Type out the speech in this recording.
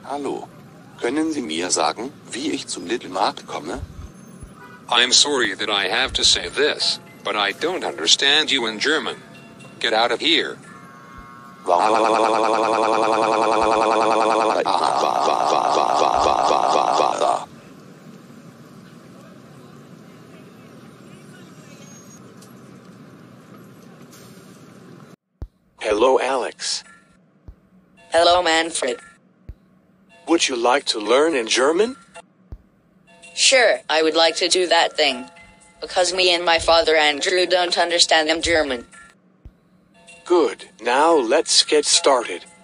Hallo. Können Sie mir sagen, wie ich zum Little Markt komme? I'm sorry that I have to say this, but I don't understand you in German. Get out of here. Hello, Alex. Hello, Manfred. Would you like to learn in German? Sure, I would like to do that thing. Because me and my father Andrew don't understand German. Good. Now let's get started.